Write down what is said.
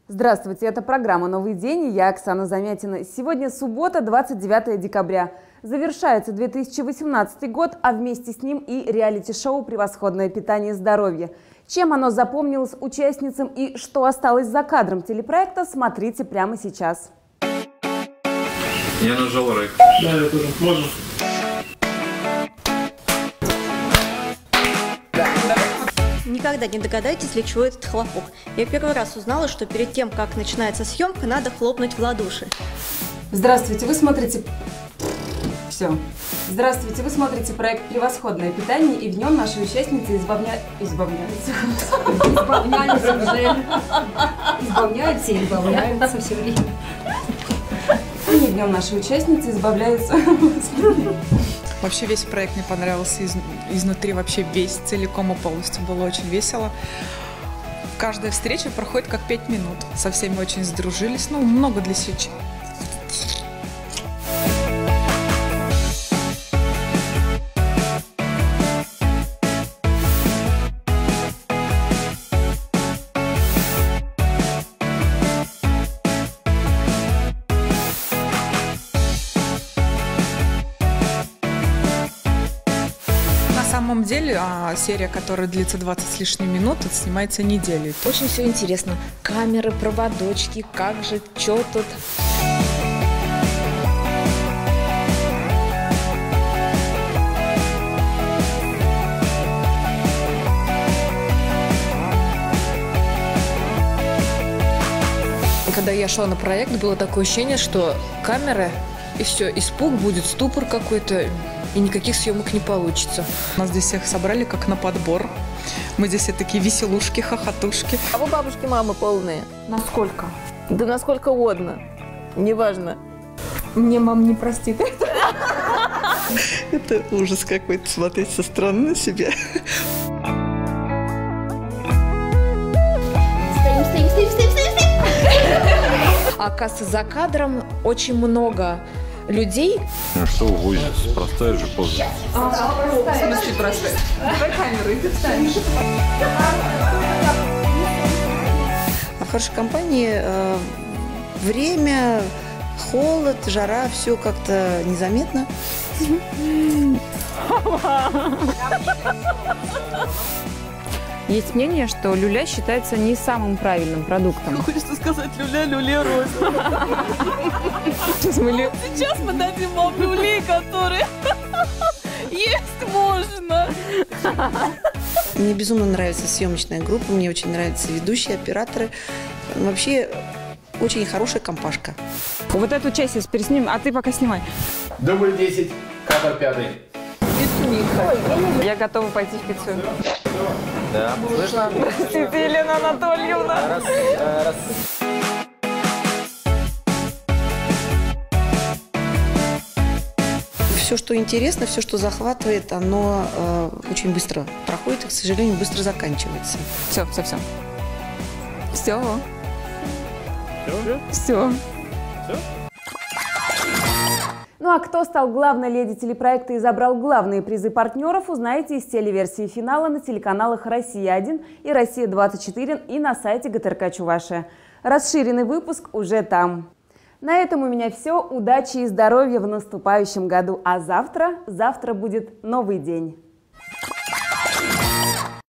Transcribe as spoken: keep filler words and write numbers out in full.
Здравствуйте, это программа «Новый день» и я, Оксана Замятина. Сегодня суббота, двадцать девятое декабря. Завершается две тысячи восемнадцатый год, а вместе с ним и реалити-шоу «Превосходное питание и здоровье». Чем оно запомнилось участницам и что осталось за кадром телепроекта, смотрите прямо сейчас. Я нажал рейк. Да, я тоже. Можно. Никогда не догадаетесь, для чего этот хлопок. Я первый раз узнала, что перед тем, как начинается съемка, надо хлопнуть в ладоши. Здравствуйте, вы смотрите... Все. Здравствуйте, вы смотрите проект «Превосходное питание», и в нем наши участницы избавня... избавляются. Избавляются уже. Избавляются и избавляются все время. И в нем наши участницы избавляются. Вообще весь проект мне понравился из, изнутри, вообще весь, целиком и полностью. Было очень весело. Каждая встреча проходит как пять минут. Со всеми очень сдружились. Ну, много для свечи. На самом деле серия, которая длится двадцать с лишним минут, снимается неделю. Очень все интересно. Камеры, проводочки, как же, что тут. Когда я шла на проект, было такое ощущение, что камера, и все, испуг будет, ступор какой-то, и никаких съемок не получится. Нас здесь всех собрали как на подбор. Мы здесь все такие веселушки, хохотушки. А вы бабушки, мамы полные? Насколько? Да насколько угодно. Неважно. Мне мама не простит. Это ужас какой-то, смотреть со стороны на себя. Стоим, стоим, стоим, стоим, стоим, стоим. А оказывается, за кадром очень много людей. А что увозится? Простая же поза. В смысле простая? Давай камеру и встанешь. А в хорошей компании э, время, холод, жара, все как-то незаметно. Есть мнение, что люля считается не самым правильным продуктом. Хочется сказать люля, люля, роза. Сейчас мы дадим вам люли, которые есть можно. Мне безумно нравится съемочная группа, мне очень нравятся ведущие, операторы. Вообще очень хорошая компашка. Вот эту часть сейчас переснимем, а ты пока снимай. Дубль десять, кадр пятый. Я готова пойти в пиццу. Да, слышно? Здравствуйте, Елена Анатольевна. Раз, раз. Все, что интересно, все, что захватывает, оно э, очень быстро проходит и, к сожалению, быстро заканчивается. Все, все, все. Все. Все. Все. Ну а кто стал главной леди телепроекта и забрал главные призы партнеров, узнаете из телеверсии финала на телеканалах «Россия один» и «Россия двадцать четыре» и на сайте ГТРК Чувашия. Расширенный выпуск уже там. На этом у меня все. Удачи и здоровья в наступающем году. А завтра, завтра будет новый день.